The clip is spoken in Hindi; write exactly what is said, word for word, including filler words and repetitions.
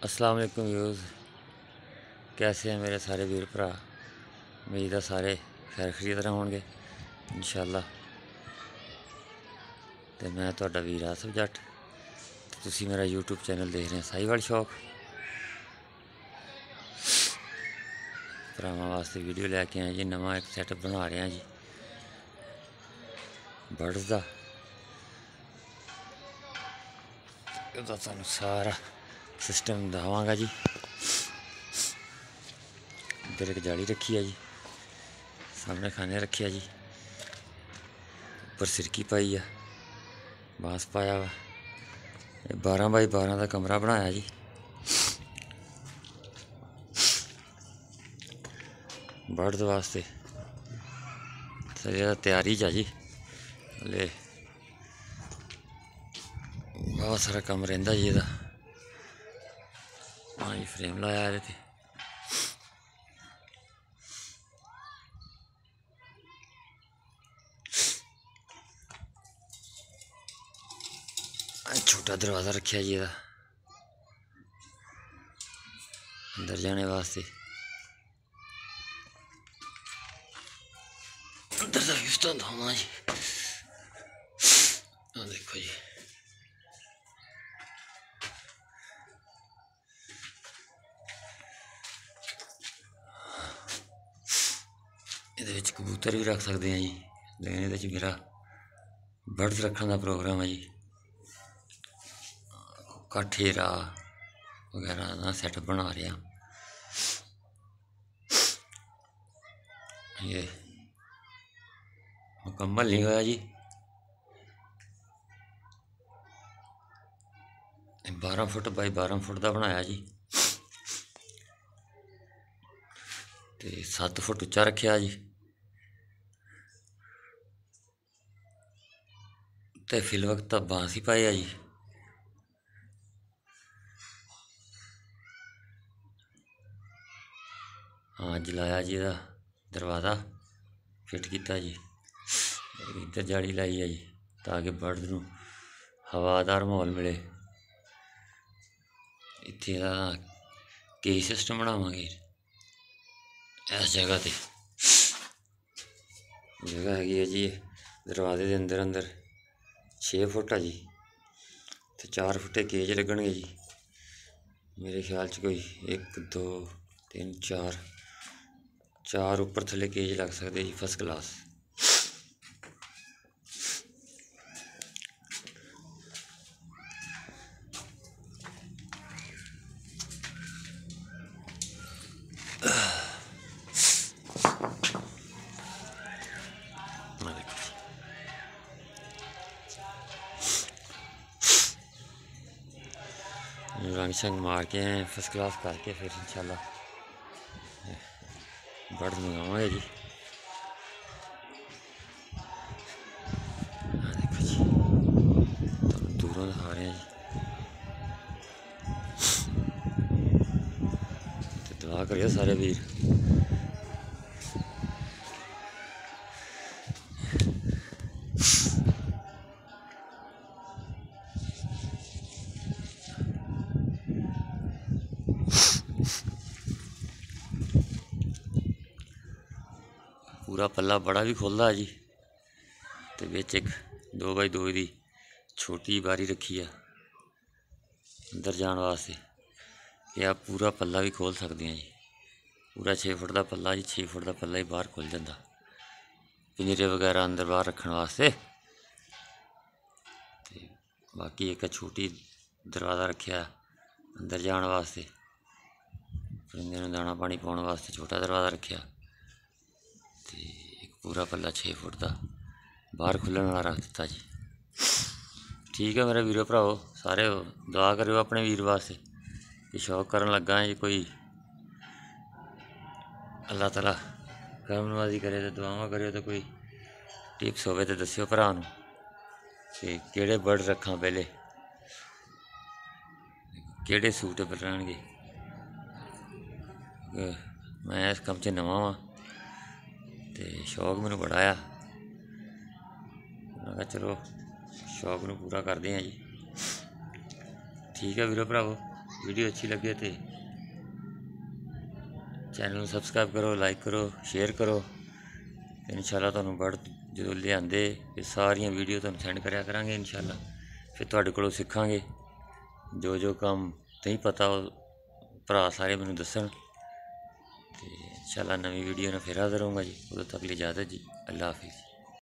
अस्सलाम वालेकुम व्यूज़, कैसे हैं मेरे सारे वीर भरा। उम्मीद है सारे खैर खैरियत होंगे इंशाअल्लाह। तो मैं तुहाडा वीर आसिफ जट, तुसी मेरा यूट्यूब चैनल देख रहे हैं साहिवाल शौक। भरावां वास्ते वीडियो लैके आए जी, नवा एक सैटअप बना रहे हैं जी बर्ड्स का। ਇਹਦਾ ਤੁਹਾਨੂੰ सारा सिस्टम दवांगा जी। इधर एक जाली रखी है जी, सामने खाने रखे जी, ऊपर सिरकी पाई है, बांस पाया वा। बारह बाई बारह का कमरा बनाया जी। बर्ड्स वास्ते सारी तैयारी च जी, हले बहुत सारा कम रहिंदा जी। ਇਹਦਾ हाँ जी, फ्रेम लाया ये छोटा दरवाज़ा रखा जी ਇਹਦਾ अंदर जाने वास्ते। अंदर का व्यू तो हाँ जी, हाँ देखो जी, ये कबूतर भी रख सकते हैं जी, लेकिन ये मेरा बर्ड्स रखने का प्रोग्राम है जी। काठेरा वगैरह का सैटअप बना रहे हैं। ये मुकम्मल नहीं होया जी, बारह फुट बाई बारह फुट का बनाया जी, तो सत्त फुट उच्चा रखा जी। तो फिल वक्त बांस ही पाया जी। हाँ जलाया जी, ਇਹਦਾ दरवाज़ा फिट किया जी। इधर जाली लाई है जी, ताकि बर्ड्स नूं हवादार माहौल मिले। इत्थे केज सिस्टम बनावांगे इस जगह ते। जगह हैगी है जी दरवाजे के अंदर अंदर छे फुट है जी, तो चार फुटे केज लगणगे जी। मेरे ख्याल च कोई एक दो तीन चार चार उपर थले केज लग सकते जी, फस्ट क्लास। रंग शंग मार के फस्ट क्लास करके फिर इंशाल्लाह बर्ड्स मंगावांगे जी। हाँ देखो जी, तुहानूं दूरों दिखा रहे हैं जी। तो दुआ करियो सारे वीर। पूरा पल्ला बड़ा भी खुलदा है जी, तो बिच एक दो बाई दो की छोटी बारी रखी है अंदर जाने वास्ते, कि आप पूरा पल्ला भी खोल सकते हैं जी। पूरा छे फुट का पल्ला जी, छे फुट का पल्ला ही बाहर खुल जाता, पिंजरे वगैरह अंदर बाहर रखने वास्ते। बाकी एक छोटी दरवाज़ा रखा अंदर जाने वास्ते, परिंदे नूं दाना पानी पाने वास्ते छोटा दरवाज़ा रखा, तो एक पूरा पल्ला छे फुट का बाहर खुलने वाला रख दिता जी। ठीक है मेरे वीरो भराओ सारे, दुआ करो अपने वीर वास्ते कि शौक करन लगा है जी। कोई अल्लाह ताला करम नवाजी करे तो दुआवां करो, तो कोई टिप्स हो तो दस्यो भरा नूं कि केड़े बर्ड रखां, पहले केड़े सूटेबल रहणगे। मैं इस कम च नवां वां ते शौक मैनूं बड़ा आ, मैं कहा चलो शौक नूं पूरा करदे हैं जी। ठीक है वीरो भरावो। वीडियो अच्छी लगे तो चैनल सबसक्राइब करो, लाइक करो, शेयर करो। इंशाल्लाह तुहानूं बर्ड जो लिआंदे ये सारियां वीडियो तुहानूं सेंड करया करांगे इंशाल्लाह। फिर तुहाडे कोलों सिक्खांगे जो जो काम नहीं पता भरा सारे मैनूं दस्सण। ते इंशाल्लाह नवीं वीडियो ने फिर हाज़र होऊंगा जी। उदों तक इजाज़त जी, अल्लाह हाफिज़।